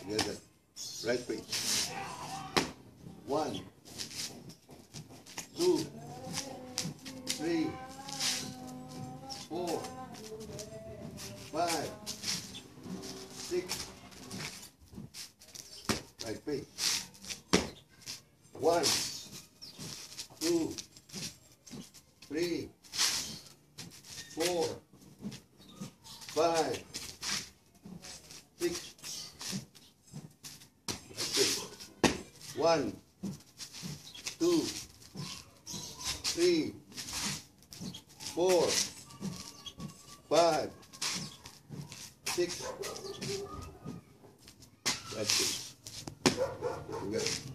Together. Right feet. 1, 2, 3, 4, 5, 6. Right feet. 1, 2, 3, 4, 5, 6. Right feet. 1, 2, 3, 4, 5, 6. That's it. Good.